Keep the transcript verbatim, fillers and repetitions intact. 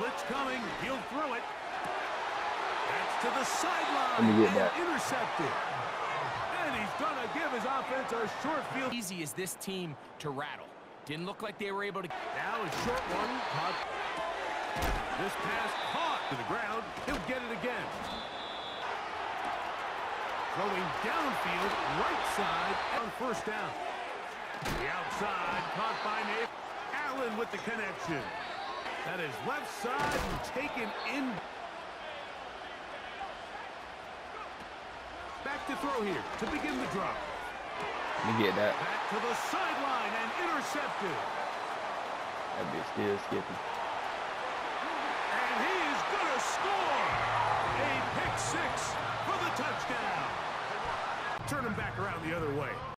Blitz coming. He'll throw it. That's to the sideline. Let me get that. Intercepted. And he's going to give his offense a short field. Easy is this team to rattle. Didn't look like they were able to. Now a short one. Caught. This pass caught to the ground. He'll get it again. Throwing downfield, right side, on first down. The outside, caught by Nate. Allen with the connection. That is left side and taken in. Back to throw here to begin the drop. Let me get that. Back to the sideline and intercepted. That bitch still skipping. And he is going to score. A pick six for the touchdown. Turn him back around the other way.